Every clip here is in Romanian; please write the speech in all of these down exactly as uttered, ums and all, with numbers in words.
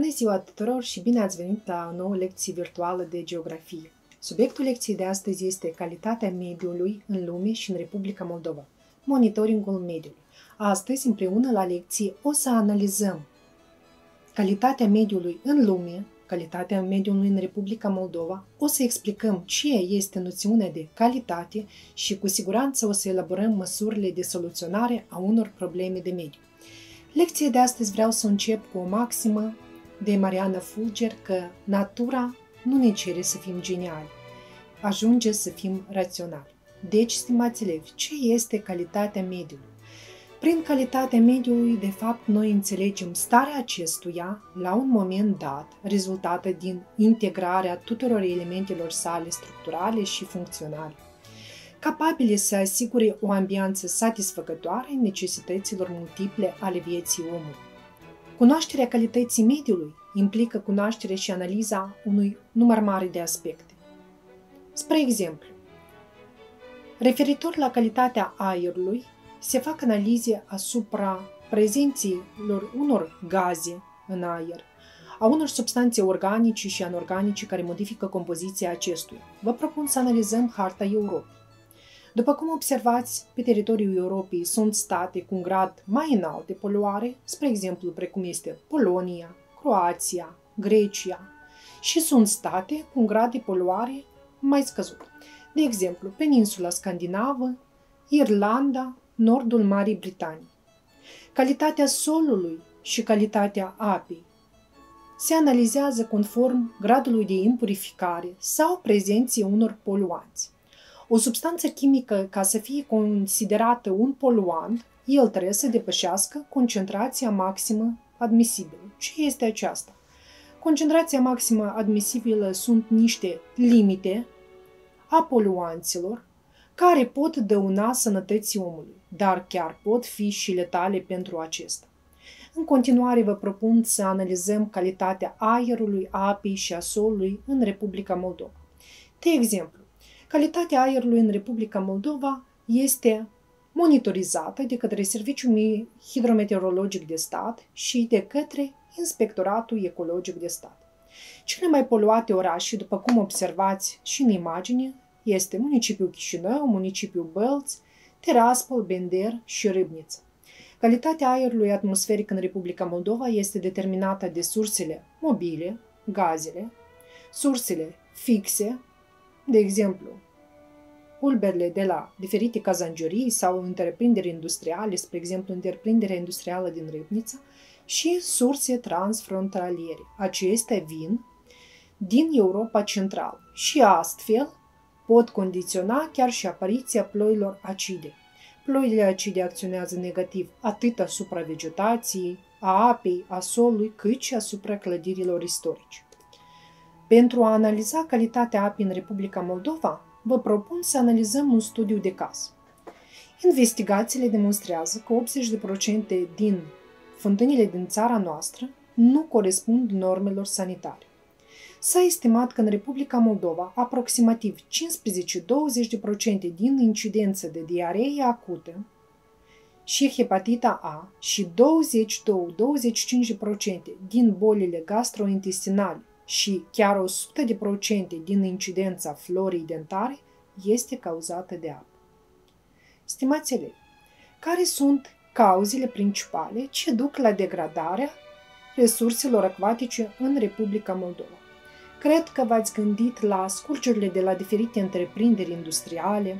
Bună ziua tuturor și bine ați venit la o nouă lecție virtuală de geografie. Subiectul lecției de astăzi este calitatea mediului în lume și în Republica Moldova, monitoringul mediului. Astăzi, împreună la lecție, o să analizăm calitatea mediului în lume, calitatea mediului în Republica Moldova, o să explicăm ce este noțiunea de calitate și cu siguranță o să elaborăm măsurile de soluționare a unor probleme de mediu. Lecția de astăzi vreau să încep cu o maximă de Mariana Fulger că natura nu ne cere să fim geniali, ajunge să fim raționali. Deci, stimați elevi, ce este calitatea mediului? Prin calitatea mediului, de fapt, noi înțelegem starea acestuia la un moment dat, rezultată din integrarea tuturor elementelor sale structurale și funcționale, capabile să asigure o ambianță satisfăcătoare în necesităților multiple ale vieții omului. Cunoașterea calității mediului implică cunoașterea și analiza unui număr mare de aspecte. Spre exemplu, referitor la calitatea aerului, se fac analize asupra prezențelor unor gaze în aer, a unor substanțe organice și anorganice care modifică compoziția acestuia. Vă propun să analizăm harta Europei. După cum observați, pe teritoriul Europei sunt state cu un grad mai înalt de poluare, spre exemplu precum este Polonia, Croația, Grecia, și sunt state cu un grad de poluare mai scăzut. De exemplu, peninsula scandinavă, Irlanda, nordul Marii Britanii. Calitatea solului și calitatea apei se analizează conform gradului de impurificare sau prezenței unor poluanți. O substanță chimică, ca să fie considerată un poluant, el trebuie să depășească concentrația maximă admisibilă. Ce este aceasta? Concentrația maximă admisibilă sunt niște limite a poluanților care pot dăuna sănătății omului, dar chiar pot fi și letale pentru acesta. În continuare vă propun să analizăm calitatea aerului, apei și a solului în Republica Moldova. De exemplu, calitatea aerului în Republica Moldova este monitorizată de către Serviciul Hidrometeorologic de Stat și de către Inspectoratul Ecologic de Stat. Cele mai poluate orașe, după cum observați și în imagine, este municipiul Chișinău, municipiul Bălți, Tiraspol, Bender și Râbnița. Calitatea aerului atmosferic în Republica Moldova este determinată de sursele mobile, gazele, sursele fixe, de exemplu, pulberile de la diferite cazangerii sau întreprinderi industriale, spre exemplu, întreprinderea industrială din Râbnița, și surse transfrontaliere. Acestea vin din Europa Centrală și astfel pot condiționa chiar și apariția ploilor acide. Ploile acide acționează negativ atât asupra vegetației, a apei, a solului, cât și asupra clădirilor istorice. Pentru a analiza calitatea apei în Republica Moldova, vă propun să analizăm un studiu de caz. Investigațiile demonstrează că optzeci la sută din fântânile din țara noastră nu corespund normelor sanitare. S-a estimat că în Republica Moldova aproximativ cincisprezece la douăzeci la sută din incidență de diaree acută și hepatita A și douăzeci la douăzeci și cinci la sută din bolile gastrointestinale și chiar o sută la sută din incidența florii dentare este cauzată de apă. Stimați elevi, care sunt cauzele principale ce duc la degradarea resurselor acvatice în Republica Moldova? Cred că v-ați gândit la scurgerile de la diferite întreprinderi industriale,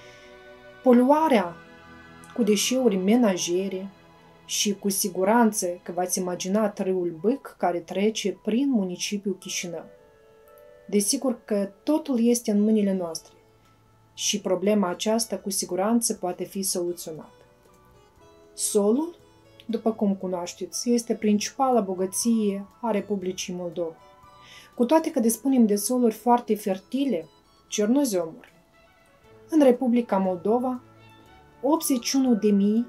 poluarea cu deșeuri menajere și cu siguranță că v-ați imaginat râul Bâc care trece prin municipiul Chișinău. Desigur că totul este în mâinile noastre și problema aceasta cu siguranță poate fi soluționată. Solul, după cum cunoașteți, este principala bogăție a Republicii Moldova. Cu toate că dispunem de soluri foarte fertile, cernozemuri. În Republica Moldova, optzeci și unu de mii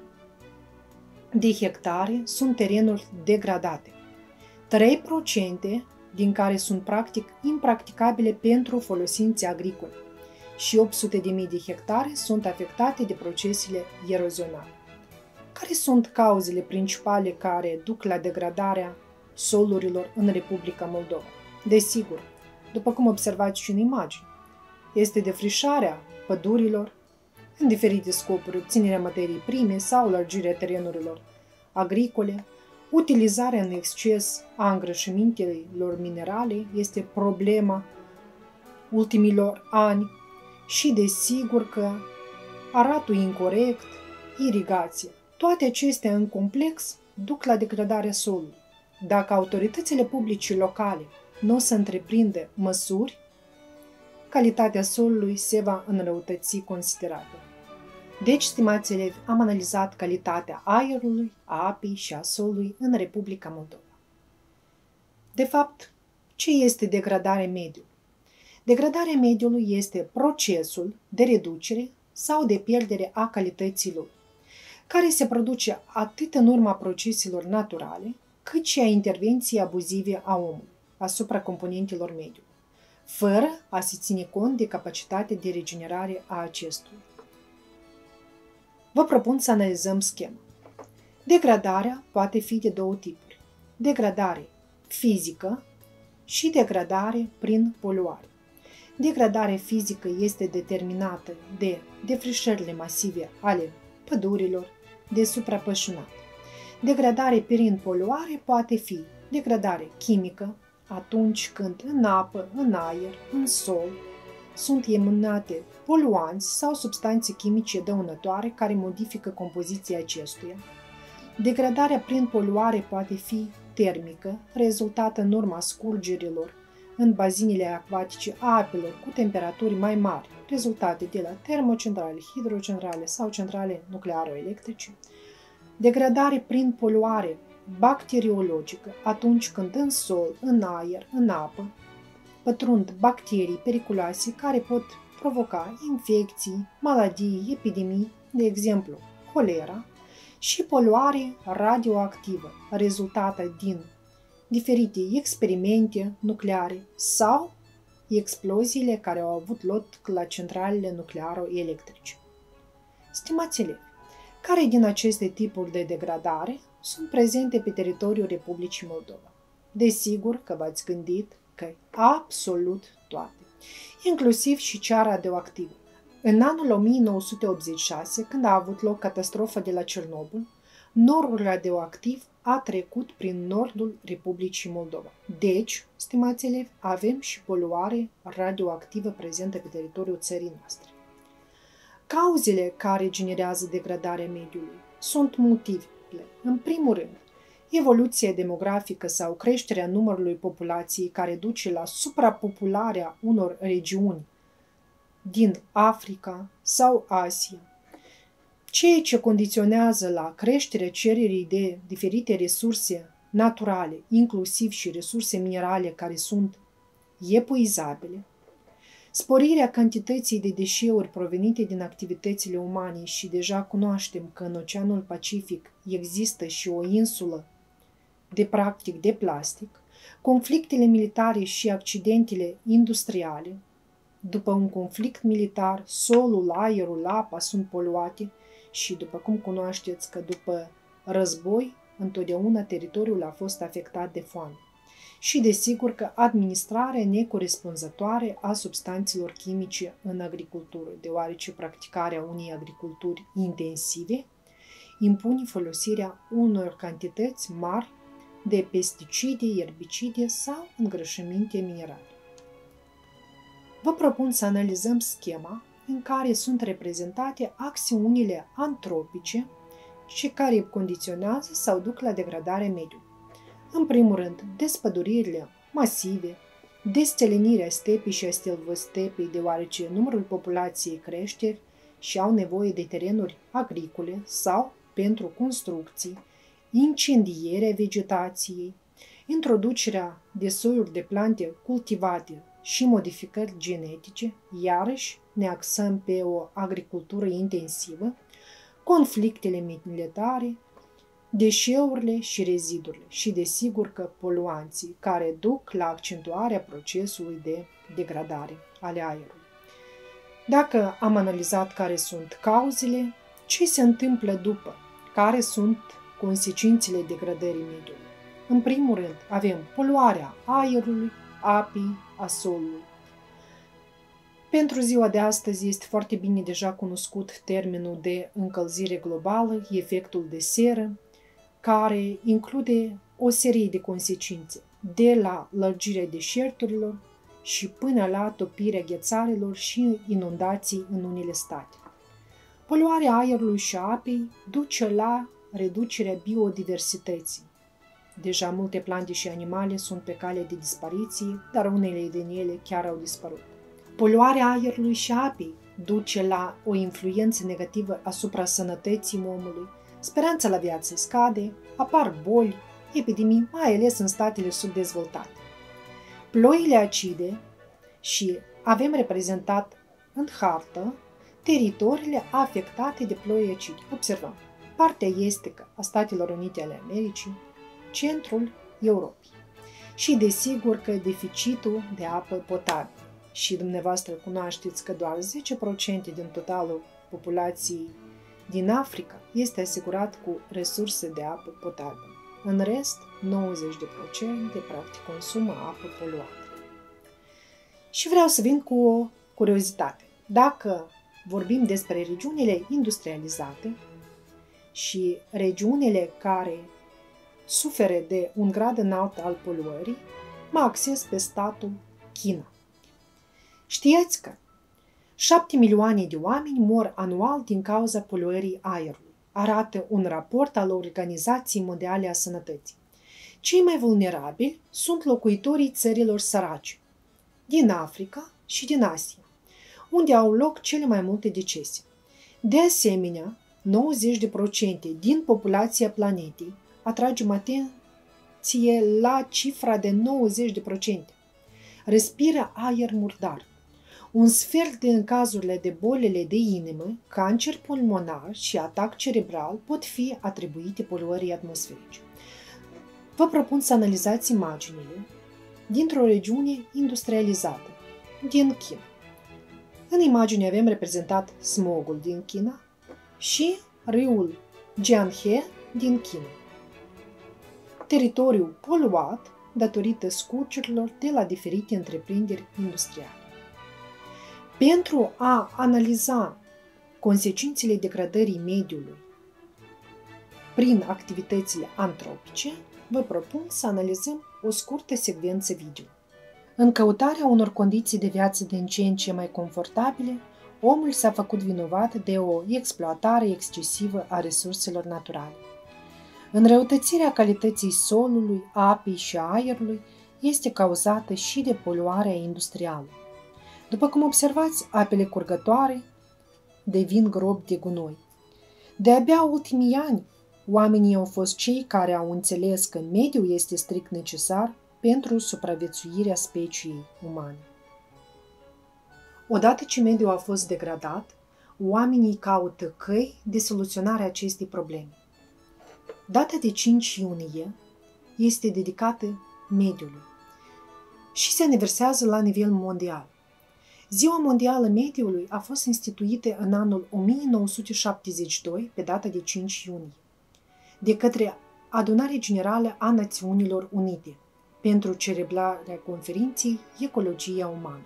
de hectare sunt terenuri degradate, trei la sută din care sunt practic impracticabile pentru folosințe agricole și opt sute de mii de hectare sunt afectate de procesele erozionale. Care sunt cauzele principale care duc la degradarea solurilor în Republica Moldova. Desigur, după cum observați și în imagine, este defrișarea pădurilor în diferite scopuri, obținerea materiei prime sau lărgirea terenurilor agricole. Utilizarea în exces a îngrășămintelor minerale este problema ultimilor ani și desigur că aratul incorect, irigație. Toate acestea în complex duc la degradarea solului. Dacă autoritățile publice locale nu o să întreprindă măsuri, calitatea solului se va înrăutăți considerabil. Deci, stimați elevi, am analizat calitatea aerului, a apei și a solului în Republica Moldova. De fapt, ce este degradarea mediului? Degradarea mediului este procesul de reducere sau de pierdere a calității lui, care se produce atât în urma proceselor naturale, cât și a intervenției abuzive a omului asupra componentelor mediului, fără a se ține cont de capacitatea de regenerare a acestuia. Vă propun să analizăm schema. Degradarea poate fi de două tipuri: degradare fizică și degradare prin poluare. Degradarea fizică este determinată de defrișările masive ale pădurilor, de suprapășunat. Degradare prin poluare poate fi degradare chimică, atunci când în apă, în aer, în sol sunt emanate poluanți sau substanțe chimice dăunătoare care modifică compoziția acestuia. Degradarea prin poluare poate fi termică, rezultată în urma scurgerilor în bazinele acvatice a apelor cu temperaturi mai mari, rezultate de la termocentrale, hidrocentrale sau centrale nuclearo-electrice. Degradare prin poluare bacteriologică, atunci când în sol, în aer, în apă, pătrund bacterii periculoase care pot provoca infecții, maladii, epidemii, de exemplu holera, și poluare radioactivă, rezultată din diferite experimente nucleare sau exploziile care au avut loc la centralele nuclearo-electrice. Stimați elevi, care din aceste tipuri de degradare sunt prezente pe teritoriul Republicii Moldova? Desigur că v-ați gândit că absolut toate, inclusiv și cea radioactivă. În anul o mie nouă sute optzeci și șase, când a avut loc catastrofa de la Cernobâl, norul radioactiv a trecut prin nordul Republicii Moldova. Deci, stimați elevi, avem și poluare radioactivă prezentă pe teritoriul țării noastre. Cauzele care generează degradarea mediului sunt multiple. În primul rând, evoluția demografică sau creșterea numărului populației care duce la suprapopularea unor regiuni din Africa sau Asia, ceea ce condiționează la creșterea cererii de diferite resurse naturale, inclusiv și resurse minerale care sunt epuizabile, sporirea cantității de deșeuri provenite din activitățile umane și deja cunoaștem că în Oceanul Pacific există și o insulă de practic de plastic, conflictele militare și accidentele industriale. După un conflict militar, solul, aerul, apa sunt poluate și după cum cunoașteți că după război, întotdeauna teritoriul a fost afectat de foame. Și desigur că administrarea necorespunzătoare a substanțelor chimice în agricultură, deoarece practicarea unei agriculturi intensive impune folosirea unor cantități mari de pesticide, erbicide sau îngrășăminte minerale. Vă propun să analizăm schema în care sunt reprezentate acțiunile antropice și care condiționează sau duc la degradarea mediului. În primul rând, despăduririle masive, desțelenirea stepii și a stelvostepei, deoarece numărul populației crește și au nevoie de terenuri agricole sau pentru construcții, incendierea vegetației, introducerea de soiuri de plante cultivate și modificări genetice, iarăși ne axăm pe o agricultură intensivă, conflictele militare, deșeurile și rezidurile și desigur că poluanții care duc la accentuarea procesului de degradare ale aerului. Dacă am analizat care sunt cauzele, ce se întâmplă după, care sunt consecințele degradării mediului. În primul rând, avem poluarea aerului, apei, a solului. Pentru ziua de astăzi este foarte bine deja cunoscut termenul de încălzire globală, efectul de seră, care include o serie de consecințe, de la lărgirea deșerturilor și până la topirea ghețarelor și inundații în unele state. Poluarea aerului și apei duce la reducerea biodiversității. Deja multe plante și animale sunt pe cale de dispariție, dar unele din ele chiar au dispărut. Poluarea aerului și apei duce la o influență negativă asupra sănătății omului, speranța la viață scade, apar boli, epidemii, mai ales în statele subdezvoltate. Ploile acide și avem reprezentat în hartă teritoriile afectate de ploi acide. Observăm partea estică a Statelor Unite ale Americii, centrul Europei și desigur că deficitul de apă potabilă. Și dumneavoastră cunoașteți că doar zece la sută din totalul populației din Africa este asigurat cu resurse de apă potabilă. În rest, nouăzeci la sută practic consumă apă poluată. Și vreau să vin cu o curiozitate. Dacă vorbim despre regiunile industrializate și regiunile care suferă de un grad înalt al poluării, mă axez pe statul China. Știați că șapte milioane de oameni mor anual din cauza poluării aerului, arată un raport al Organizației Mondiale a Sănătății. Cei mai vulnerabili sunt locuitorii țărilor sărace, din Africa și din Asia, unde au loc cele mai multe decese. De asemenea, nouăzeci la sută din populația planetei, atragem atenție la cifra de nouăzeci la sută, respiră aer murdar. Un sfert din cazurile de bolile de inimă, cancer pulmonar și atac cerebral pot fi atribuite poluării atmosferice. Vă propun să analizați imaginile dintr-o regiune industrializată, din China. În imagine avem reprezentat smogul din China și râul Jianghe din China. Teritoriul poluat datorită scurgerilor de la diferite întreprinderi industriale. Pentru a analiza consecințele degradării mediului prin activitățile antropice, vă propun să analizăm o scurtă secvență video. În căutarea unor condiții de viață din ce în ce mai confortabile, omul s-a făcut vinovat de o exploatare excesivă a resurselor naturale. Înrăutățirea calității solului, apei și aerului este cauzată și de poluarea industrială. După cum observați, apele curgătoare devin gropi de gunoi. De-abia ultimii ani, oamenii au fost cei care au înțeles că mediul este strict necesar pentru supraviețuirea speciei umane. Odată ce mediul a fost degradat, oamenii caută căi de soluționare a acestei probleme. Data de cinci iunie este dedicată mediului și se aniversează la nivel mondial. Ziua Mondială Mediului a fost instituită în anul o mie nouă sute șaptezeci și doi, pe data de cinci iunie, de către Adunarea Generală a Națiunilor Unite pentru celebrarea conferinței Ecologia Umană.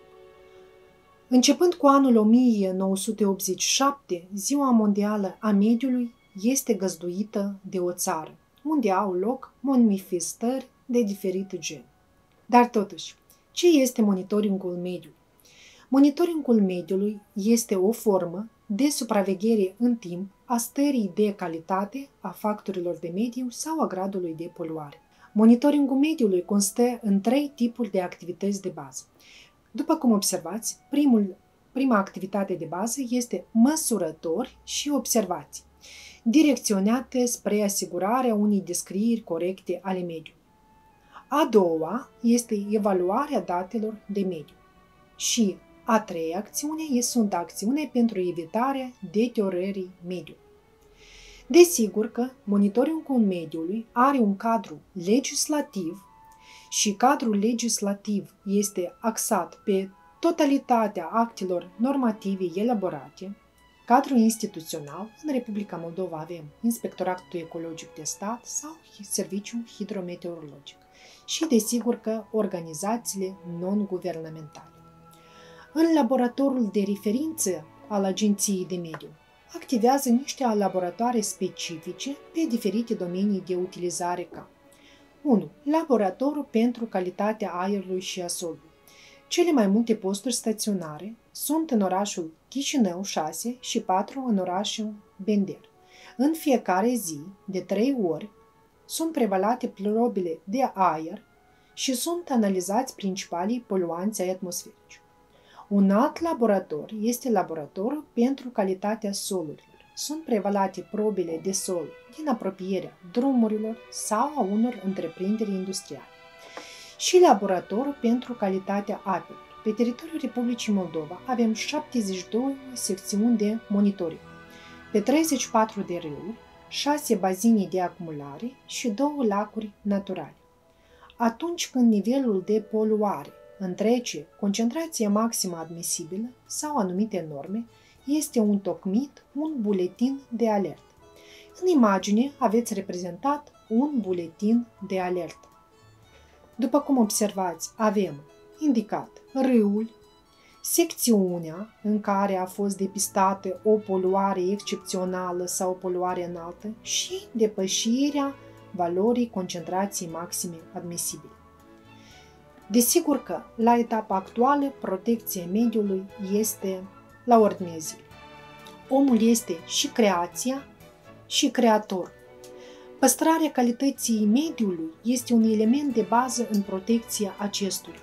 Începând cu anul o mie nouă sute optzeci și șapte, Ziua Mondială a Mediului este găzduită de o țară, unde au loc manifestări de diferite gen. Dar totuși, ce este monitoringul mediului? Monitoringul mediului este o formă de supraveghere în timp a stării de calitate a factorilor de mediu sau a gradului de poluare. Monitoringul mediului constă în trei tipuri de activități de bază. După cum observați, primul, prima activitate de bază este măsurători și observații, direcționate spre asigurarea unei descrieri corecte ale mediului. A doua este evaluarea datelor de mediu. Și a treia acțiune sunt acțiune pentru evitarea deteriorării mediului. Desigur că monitoringul mediului are un cadru legislativ și cadrul legislativ este axat pe totalitatea actelor normative elaborate, Cadrul instituțional, în Republica Moldova avem Inspectoratul Ecologic de Stat sau Serviciul Hidrometeorologic și, desigur, că organizațiile non-guvernamentale. În laboratorul de referință al Agenției de Mediu activează niște laboratoare specifice pe diferite domenii de utilizare ca unu. Laboratorul pentru calitatea aerului și a solului. Cele mai multe posturi staționare sunt în orașul Chișinău șase și patru în orașul Bender. În fiecare zi, de trei ori, sunt prevalate probele de aer și sunt analizați principalii poluanți atmosferici. Un alt laborator este laboratorul pentru calitatea solurilor. Sunt prevalate probele de sol din apropierea drumurilor sau a unor întreprinderi industriale. Și laboratorul pentru calitatea apelor. Pe teritoriul Republicii Moldova avem șaptezeci și două secțiuni de monitoring, pe treizeci și patru de râuri, șase bazine de acumulare și două lacuri naturale. Atunci când nivelul de poluare întrece concentrația maximă admisibilă sau anumite norme, este întocmit un buletin de alertă. În imagine aveți reprezentat un buletin de alertă. După cum observați, avem indicat râul, secțiunea în care a fost depistată o poluare excepțională sau o poluare înaltă și depășirea valorii concentrației maxime admisibile. Desigur că, la etapa actuală, protecția mediului este la ordinea zilei. Omul este și creația și creator. Păstrarea calității mediului este un element de bază în protecția acestuia.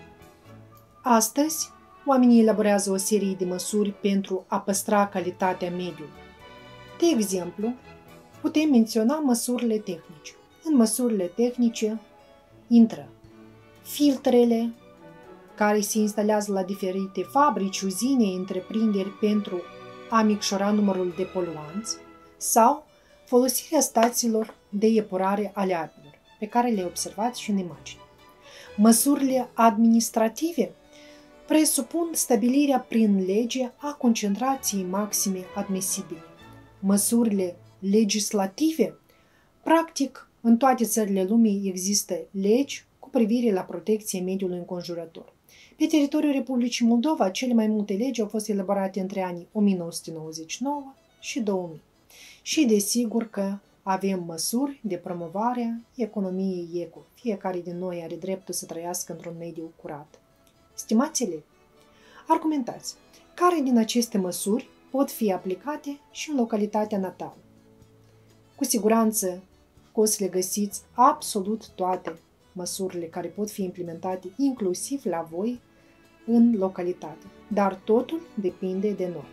Astăzi, oamenii elaborează o serie de măsuri pentru a păstra calitatea mediului. De exemplu, putem menționa măsurile tehnice. În măsurile tehnice intră filtrele care se instalează la diferite fabrici, uzine, întreprinderi pentru a micșora numărul de poluanți sau folosirea stațiilor de epurare ale apelor, pe care le observați și în imagine. Măsurile administrative presupun stabilirea prin lege a concentrației maxime admisibile. Măsurile legislative, practic, în toate țările lumii există legi cu privire la protecția mediului înconjurător. Pe teritoriul Republicii Moldova, cele mai multe legi au fost elaborate între anii o mie nouă sute nouăzeci și nouă și două mii. Și desigur că avem măsuri de promovare a economiei eco. Fiecare din noi are dreptul să trăiască într-un mediu curat. Stimați elevi, argumentați care din aceste măsuri pot fi aplicate și în localitatea natală. Cu siguranță că o să le găsiți absolut toate măsurile care pot fi implementate inclusiv la voi în localitate, dar totul depinde de noi.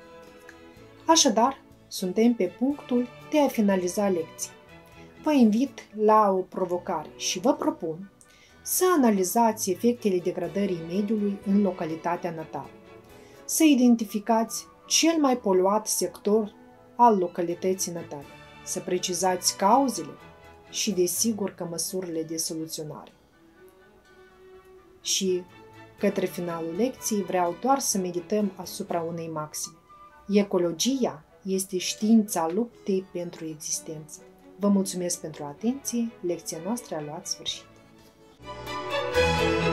Așadar, suntem pe punctul de a finaliza lecția. Vă invit la o provocare și vă propun să analizați efectele degradării mediului în localitatea natală, să identificați cel mai poluat sector al localității natale, să precizați cauzele și, desigur, că măsurile de soluționare. Și, către finalul lecției, vreau doar să medităm asupra unei maxime. Ecologia este știința luptei pentru existență. Vă mulțumesc pentru atenție, lecția noastră a luat sfârșit.